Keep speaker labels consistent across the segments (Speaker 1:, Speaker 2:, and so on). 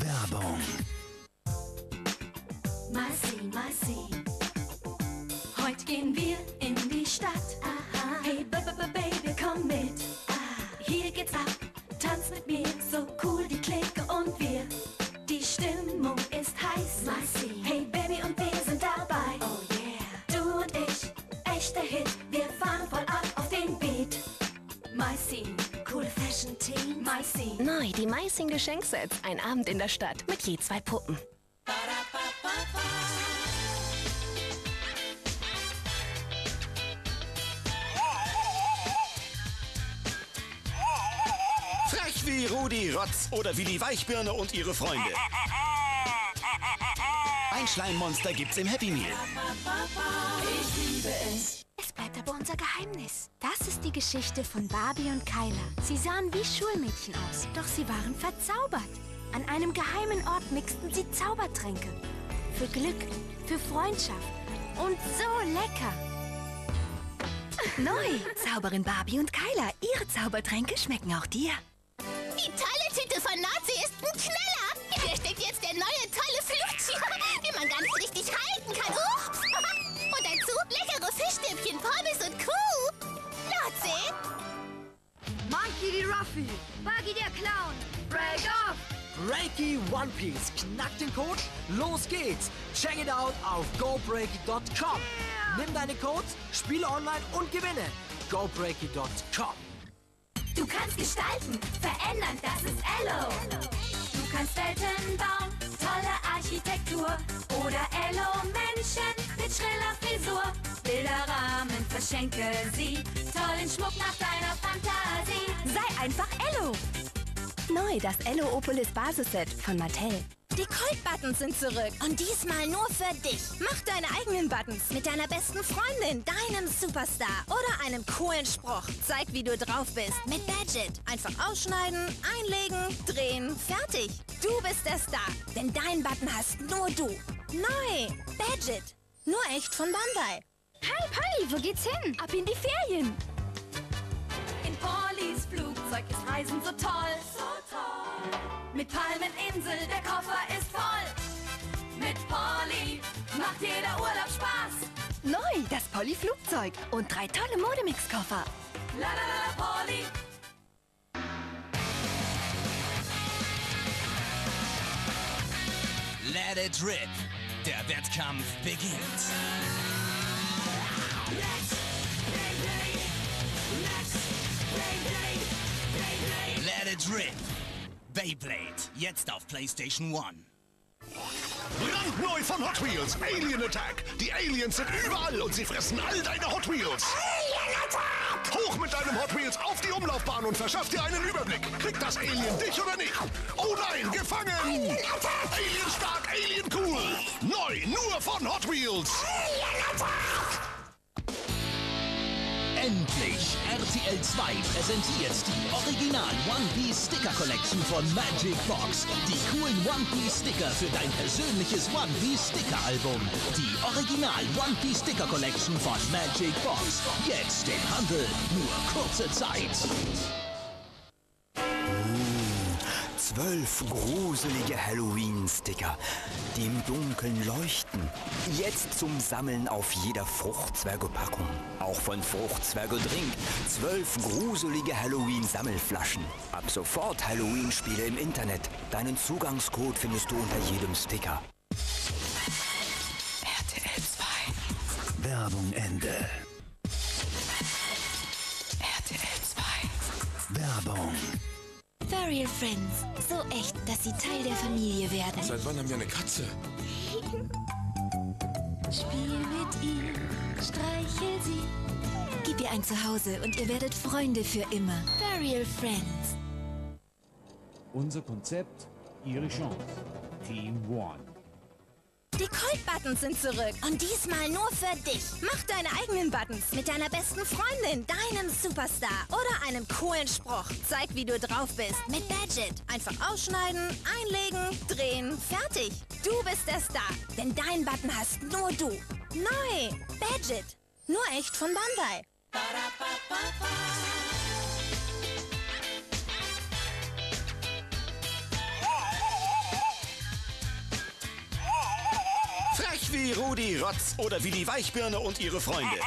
Speaker 1: Werbung.
Speaker 2: Mal sehen. Heute gehen wir in die Stadt. Aha. Hey, Baby, komm mit. Hier geht's ab, tanz mit mir. So cool die Clique und wir. Die Stimmung ist heiß. Mal sehen. Hey, Baby, und wir sind dabei. Oh yeah. Du und ich, echter Hit. Wir fahren voll ab auf den Beat. My Scene, coole Fashion Team. My Scene.
Speaker 3: Neu, die My Scene Geschenksets. Ein Abend in der Stadt mit je 2 Puppen.
Speaker 1: Frech wie Rudi Rotz oder wie die Weichbirne und ihre Freunde. Ein Schleimmonster gibt's im Happy Meal.
Speaker 2: Ich liebe es.
Speaker 4: Es bleibt aber unser Geheimnis. Das ist die Geschichte von Barbie und Kyla. Sie sahen wie Schulmädchen aus, doch sie waren verzaubert. An einem geheimen Ort mixten sie Zaubertränke. Für Glück, für Freundschaft und so lecker.
Speaker 3: Neu, Zauberin Barbie und Kyla. Ihre Zaubertränke schmecken auch dir.
Speaker 5: Die tolle Tüte von Nordsee ist ein Knaller. Hier steckt jetzt der neue tolle Flutschi, den man ganz richtig halten kann. Ups. Und dazu leckere Fischstäbchen, Pommes und Kuh. Nordsee.
Speaker 6: Monkey die Ruffy, Buggy der Clown, Break off!
Speaker 7: Breaky One Piece. Knack den Code. Los geht's. Check it out auf gobreaky.com.
Speaker 6: Yeah.
Speaker 7: Nimm deine Codes, spiele online und gewinne. gobreaky.com.
Speaker 2: Du kannst gestalten, verändern, das ist Ello. Du kannst Welten bauen, tolle Architektur. Oder Ello-Menschen mit schriller Frisur. Bilderrahmen, verschenke sie. Tollen Schmuck nach deiner Fantasie.
Speaker 3: Sei einfach Ello. Neu, das Ello-Opolis Basisset von Mattel.
Speaker 5: Die Colt-Buttons sind zurück und diesmal nur für dich. Mach deine eigenen Buttons mit deiner besten Freundin, deinem Superstar oder einem coolen Spruch. Zeig, wie du drauf bist mit Badget. Einfach ausschneiden, einlegen, drehen, fertig. Du bist der Star, denn deinen Button hast nur du. Neu, Badget. Nur echt von Bandai.
Speaker 4: Hi Polly, wo geht's hin?
Speaker 3: Ab in die Ferien.
Speaker 2: In Pollys Flugzeug ist Reisen so toll. Mit Palmeninsel, der Koffer ist voll. Mit Polly macht jeder Urlaub Spaß.
Speaker 3: Neu, das Polly-Flugzeug und 3 tolle Modemix-Koffer.
Speaker 2: La la la la Polly.
Speaker 1: Let it rip. Der Wettkampf beginnt. Let it rip. Beyblade. Jetzt auf PlayStation 1.
Speaker 8: Brandneu von Hot Wheels. Alien Attack. Die Aliens sind überall und sie fressen all deine Hot Wheels. Alien Attack! Hoch mit deinem Hot Wheels auf die Umlaufbahn und verschaff dir einen Überblick. Kriegt das Alien dich oder nicht? Oh nein, gefangen! Alien Attack! Alien stark, Alien cool. Neu, nur von Hot Wheels. Alien Attack!
Speaker 9: Endlich! RTL 2 präsentiert die Original One Piece Sticker Collection von Magic Box. Die coolen One Piece Sticker für dein persönliches One Piece Sticker Album. Die Original One Piece Sticker Collection von Magic Box. Jetzt im Handel. Nur kurze Zeit.
Speaker 10: 12 gruselige Halloween-Sticker, die im Dunkeln leuchten. Jetzt zum Sammeln auf jeder Fruchtzwerge-Packung. Auch von Fruchtzwerge-Drink. 12 gruselige Halloween-Sammelflaschen. Ab sofort Halloween-Spiele im Internet. Deinen Zugangscode findest du unter jedem Sticker.
Speaker 3: RTL 2.
Speaker 1: Werbung Ende.
Speaker 3: RTL 2.
Speaker 1: Werbung.
Speaker 5: Furry Friends. So echt, dass sie Teil der Familie werden.
Speaker 8: Seit wann haben wir eine Katze?
Speaker 5: Spiel mit ihm, streichel sie. Gib ihr ein Zuhause und ihr werdet Freunde für immer. Furry Friends.
Speaker 11: Unser Konzept, Ihre Chance. Team One.
Speaker 5: Die Colt-Buttons sind zurück und diesmal nur für dich. Mach deine eigenen Buttons mit deiner besten Freundin, deinem Superstar oder einem coolen Spruch. Zeig, wie du drauf bist mit Badget. Einfach ausschneiden, einlegen, drehen, fertig. Du bist der Star, denn deinen Button hast nur du. Neu, Badget. Nur echt von Bandai.
Speaker 12: Wie Rudi Rotz oder wie die Weichbirne und ihre Freunde.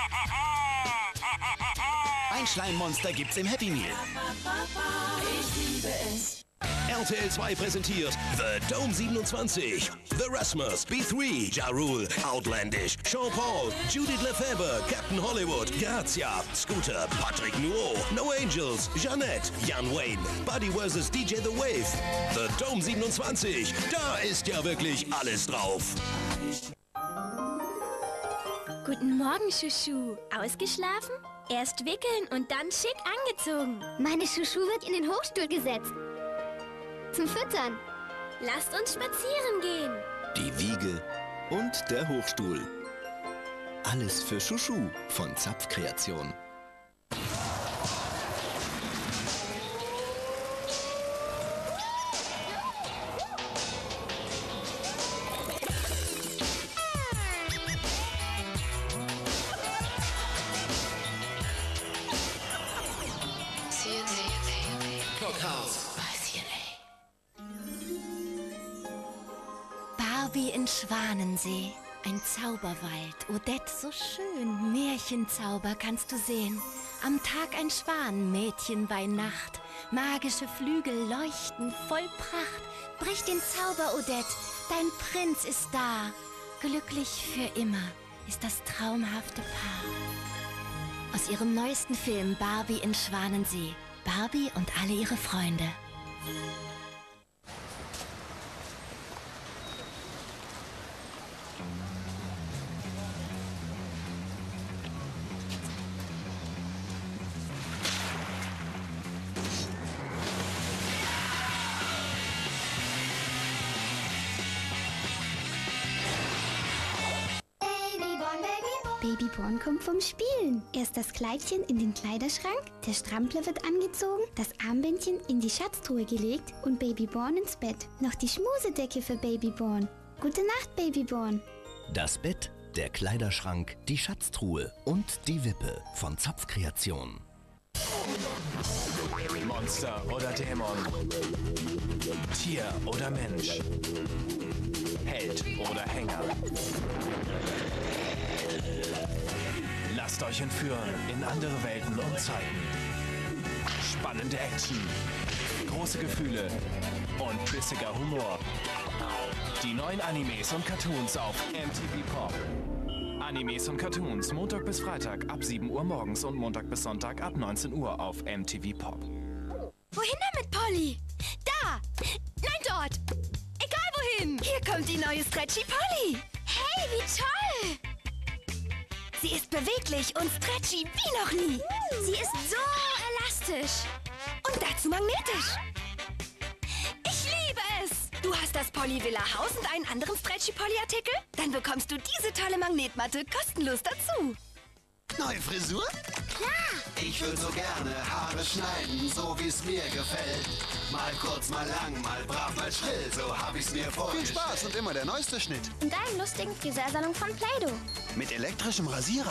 Speaker 12: Ein Schleimmonster gibt's im Happy Meal.
Speaker 2: Ich liebe es.
Speaker 9: RTL 2 präsentiert The Dome 27. The Rasmus, B3, Ja Rule, Outlandish, Sean Paul, Judith Lefebvre, Captain Hollywood, Grazia, Scooter, Patrick Nuo, No Angels, Jeanette, Jan Wayne, Buddy vs. DJ The Wave. The Dome 27. Da ist ja wirklich alles drauf.
Speaker 4: Guten Morgen, Schuschu. Ausgeschlafen? Erst wickeln und dann schick angezogen.
Speaker 6: Meine Schuschu wird in den Hochstuhl gesetzt. Zum Füttern.
Speaker 4: Lasst uns spazieren gehen.
Speaker 12: Die Wiege und der Hochstuhl. Alles für Schuschu von Zapfkreation.
Speaker 3: Barbie in Schwanensee. Ein Zauberwald. Odette, so schön. Märchenzauber kannst du sehen. Am Tag ein Schwan, Mädchen bei Nacht. Magische Flügel leuchten voll Pracht. Brich den Zauber, Odette. Dein Prinz ist da. Glücklich für immer ist das traumhafte Paar. Aus ihrem neuesten Film Barbie in Schwanensee. Barbie und alle ihre Freunde.
Speaker 13: Babyborn kommt vom Spielen. Erst das Kleidchen in den Kleiderschrank, der Strampler wird angezogen, das Armbändchen in die Schatztruhe gelegt und Babyborn ins Bett. Noch die Schmusedecke für Babyborn. Gute Nacht, Babyborn.
Speaker 12: Das Bett, der Kleiderschrank, die Schatztruhe und die Wippe von Zapfkreation.
Speaker 14: Monster oder Dämon. Tier oder Mensch. Held oder Hänger. Lasst euch entführen in andere Welten und Zeiten. Spannende Action, große Gefühle und bissiger Humor. Die neuen Animes und Cartoons auf MTV Pop. Animes und Cartoons Montag bis Freitag ab 7 Uhr morgens und Montag bis Sonntag ab 19 Uhr auf MTV Pop.
Speaker 5: Wohin damit, Polly? Da! Nein, dort! Egal wohin! Hier kommt die neue Stretchy Polly! Hey, wie toll! Sie ist beweglich und stretchy wie noch nie. Sie ist so elastisch. Und dazu magnetisch. Ich liebe es! Du hast das Polly Villa Haus und einen anderen Stretchy Polly Artikel? Dann bekommst du diese tolle Magnetmatte kostenlos dazu.
Speaker 15: Neue Frisur?
Speaker 5: Klar!
Speaker 15: Ich will so gerne Haare schneiden, so wie es mir gefällt. Mal kurz, mal lang, mal brav, mal schrill, so hab ich's mir vorgestellt.
Speaker 8: Viel Spaß und immer der neueste Schnitt.
Speaker 6: Und einen lustigen Friseursalon von Play-Doh.
Speaker 8: Mit elektrischem Rasierer.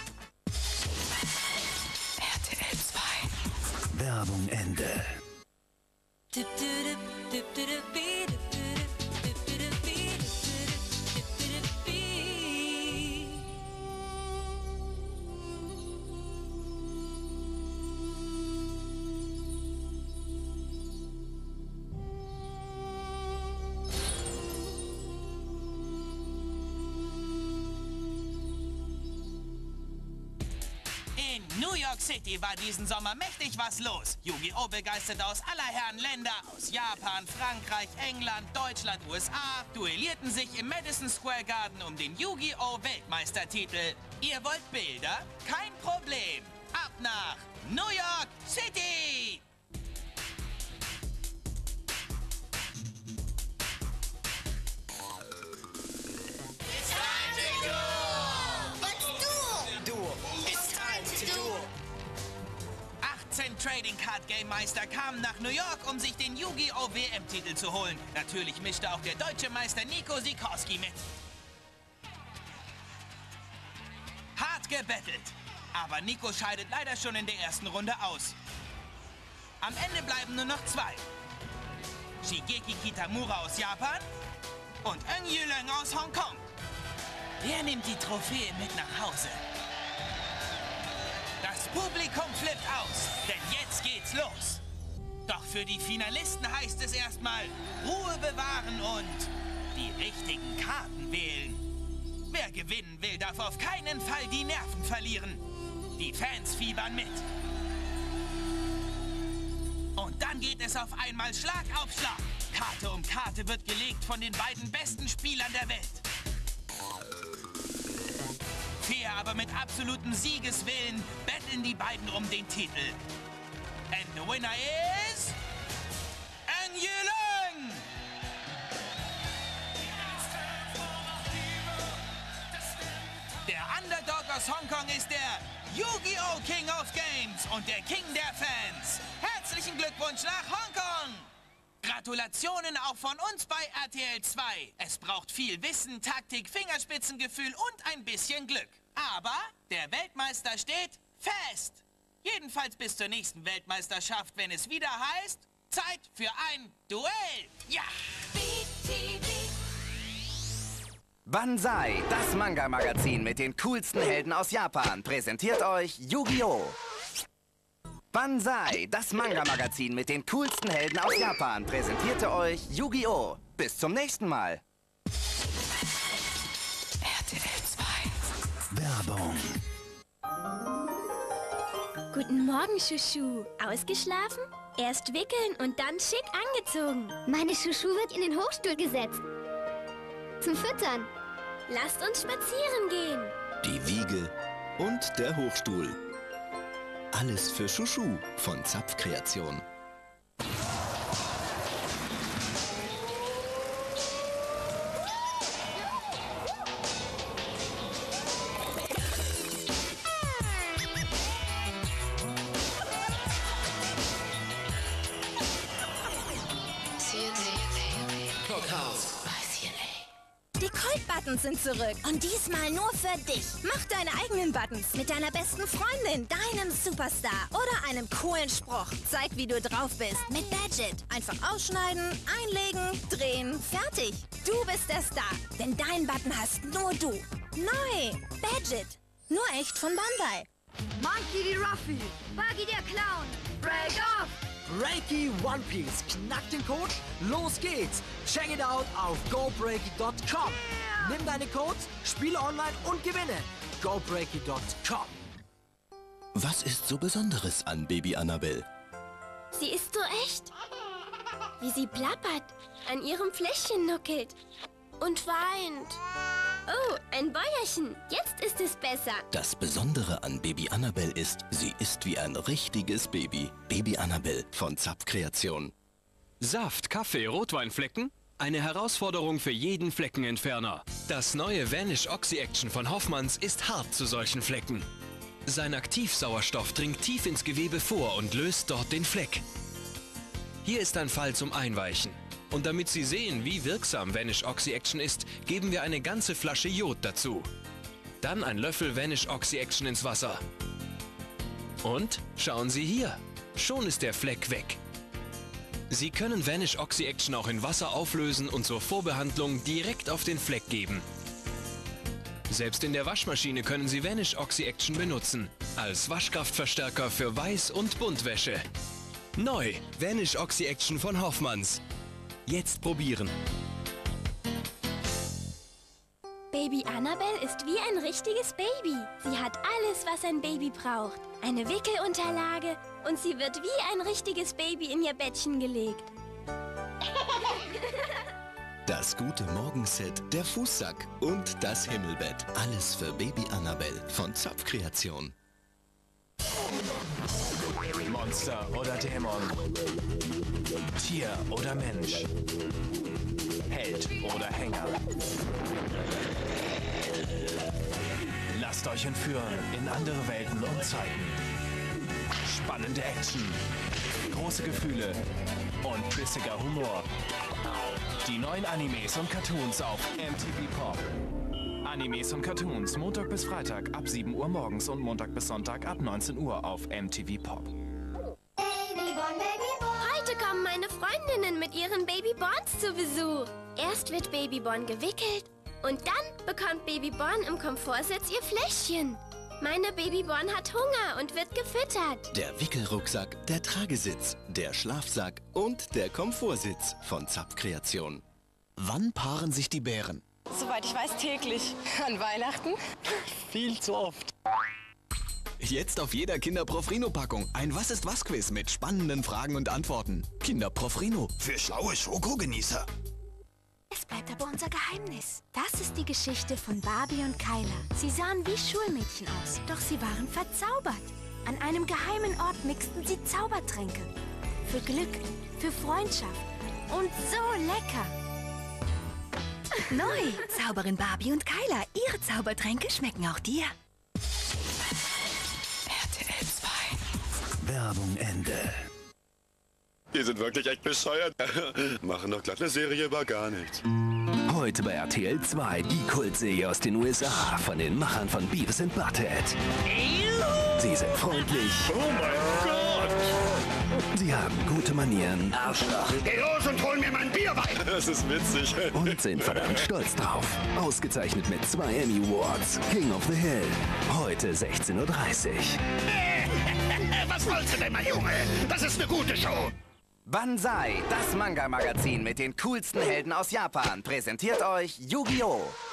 Speaker 2: RTL 2.
Speaker 12: Werbung Ende.
Speaker 1: In New York City war diesen Sommer mächtig was los. Yu-Gi-Oh! Begeisterte aus aller Herren Länder, aus Japan, Frankreich, England, Deutschland, USA, duellierten sich im Madison Square Garden um den Yu-Gi-Oh! Weltmeistertitel. Ihr wollt Bilder? Kein Problem. Ab nach New York City! Trading Card Game Meister kamen nach New York, um sich den Yu-Gi-Oh! WM-Titel zu holen. Natürlich mischte auch der deutsche Meister Nico Sikorski mit. Hart gebettelt. Aber Nico scheidet leider schon in der ersten Runde aus. Am Ende bleiben nur noch zwei. Shigeki Kitamura aus Japan und Eun Yulong aus Hongkong. Wer nimmt die Trophäe mit nach Hause? Das Publikum flippt aus, denn jetzt geht's los. Doch für die Finalisten heißt es erstmal Ruhe bewahren und die richtigen Karten wählen. Wer gewinnen will, darf auf keinen Fall die Nerven verlieren. Die Fans fiebern mit. Und dann geht es auf einmal Schlag auf Schlag. Karte um Karte wird gelegt von den beiden besten Spielern der Welt. Fair, aber mit absolutem Siegeswillen betteln die beiden um den Titel. And the winner is... Ang Yulong! Der Underdog aus Hongkong ist der Yu-Gi-Oh! King of Games und der King der Fans. Herzlichen Glückwunsch nach Hongkong! Gratulationen auch von uns bei RTL 2. Es braucht viel Wissen, Taktik, Fingerspitzengefühl und ein bisschen Glück. Aber der Weltmeister steht fest. Jedenfalls bis zur nächsten Weltmeisterschaft, wenn es wieder heißt, Zeit für ein Duell. Ja!
Speaker 16: Banzai, das Manga-Magazin mit den coolsten Helden aus Japan, präsentiert euch Yu-Gi-Oh! Banzai, das Manga-Magazin mit den coolsten Helden aus Japan, präsentierte euch Yu-Gi-Oh! Bis zum nächsten Mal.
Speaker 3: RTL 2.
Speaker 12: Werbung.
Speaker 4: Guten Morgen, Schuschu. Ausgeschlafen? Erst wickeln und dann schick angezogen.
Speaker 13: Meine Schuschu wird in den Hochstuhl gesetzt. Zum Füttern.
Speaker 4: Lasst uns spazieren gehen.
Speaker 12: Die Wiege und der Hochstuhl. Alles für Schuschu von Zapfkreation.
Speaker 5: Die Colt-Buttons sind zurück und diesmal nur für dich. Mach deine eigenen Buttons mit deiner besten Freundin, deinem Superstar oder einem coolen Spruch. Zeig, wie du drauf bist mit Badget. Einfach ausschneiden, einlegen, drehen, fertig. Du bist der Star, denn dein Button hast nur du. Neu, Badget. Nur echt von Bandai.
Speaker 6: Monkey D. Ruffy, Buggy der Clown, Break Off!
Speaker 7: Reiki One Piece, knack den Code, los geht's! Check it out auf GoBreaky.com. Yeah. Nimm deine Codes, spiele online und gewinne. GoBreaky.com.
Speaker 12: Was ist so Besonderes an Baby Annabelle?
Speaker 4: Sie ist so echt. Wie sie plappert, an ihrem Fläschchen nuckelt und weint. Oh, ein Bäuerchen. Jetzt ist es besser.
Speaker 12: Das Besondere an Baby Annabelle ist, sie ist wie ein richtiges Baby. Baby Annabelle von Zapfkreation.
Speaker 17: Saft, Kaffee, Rotweinflecken? Eine Herausforderung für jeden Fleckenentferner. Das neue Vanish Oxy Action von Hoffmanns ist hart zu solchen Flecken. Sein Aktivsauerstoff dringt tief ins Gewebe vor und löst dort den Fleck. Hier ist ein Fall zum Einweichen. Und damit Sie sehen, wie wirksam Vanish Oxy Action ist, geben wir eine ganze Flasche Jod dazu. Dann ein Löffel Vanish Oxy Action ins Wasser. Und schauen Sie hier, schon ist der Fleck weg. Sie können Vanish Oxy Action auch in Wasser auflösen und zur Vorbehandlung direkt auf den Fleck geben. Selbst in der Waschmaschine können Sie Vanish Oxy Action benutzen, als Waschkraftverstärker für Weiß- und Buntwäsche. Neu, Vanish Oxy Action von Hoffmanns. Jetzt probieren.
Speaker 4: Baby Annabelle ist wie ein richtiges Baby. Sie hat alles, was ein Baby braucht. Eine Wickelunterlage und sie wird wie ein richtiges Baby in ihr Bettchen gelegt.
Speaker 12: Das gute Morgenset, der Fußsack und das Himmelbett. Alles für Baby Annabelle von Zapfkreation.
Speaker 14: Monster oder Dämon. Tier oder Mensch. Held oder Hänger. Lasst euch entführen in andere Welten und Zeiten. Spannende Action, große Gefühle und bissiger Humor. Die neuen Animes und Cartoons auf MTV Pop. Animes und Cartoons Montag bis Freitag ab 7 Uhr morgens und Montag bis Sonntag ab 19 Uhr auf MTV Pop.
Speaker 4: Heute kommen meine Freundinnen mit ihren Babyborns zu Besuch. Erst wird Babyborn gewickelt Und dann bekommt Babyborn im Komfortsitz ihr Fläschchen. Meine Babyborn hat Hunger und wird gefüttert.
Speaker 12: Der Wickelrucksack, der Tragesitz, der Schlafsack und der Komfortsitz von Zapfkreation.
Speaker 18: Wann paaren sich die Bären?
Speaker 19: Soweit ich weiß, täglich. An Weihnachten?
Speaker 18: Viel zu oft. Jetzt auf jeder Kinderprofrino-Packung ein Was-ist-was-Quiz mit spannenden Fragen und Antworten. Kinderprofrino, für schlaue Schokogenießer.
Speaker 4: Es bleibt aber unser Geheimnis. Das ist die Geschichte von Barbie und Kyla. Sie sahen wie Schulmädchen aus, doch sie waren verzaubert. An einem geheimen Ort mixten sie Zaubertränke. Für Glück, für Freundschaft und so lecker.
Speaker 3: Neu, Zauberin Barbie und Kyla. Ihre Zaubertränke schmecken auch dir.
Speaker 9: RTL 2.
Speaker 12: Werbung Ende.
Speaker 8: Die sind wirklich echt bescheuert. Machen doch glatt eine Serie über gar nichts.
Speaker 9: Heute bei RTL 2 die Kultserie aus den USA von den Machern von Beavis and Butthead. Sie sind freundlich.
Speaker 8: Oh mein Gott!
Speaker 9: Sie haben gute Manieren.
Speaker 8: Arschloch! Geh los und hol mir mein Bierwein! Das ist witzig.
Speaker 9: Und sind verdammt stolz drauf. Ausgezeichnet mit 2 Emmy Awards. King of the Hill. Heute 16:30 Uhr.
Speaker 8: Was wolltest du denn, mein Junge? Das ist eine gute Show.
Speaker 16: Banzai, das Manga-Magazin mit den coolsten Helden aus Japan, präsentiert euch Yu-Gi-Oh!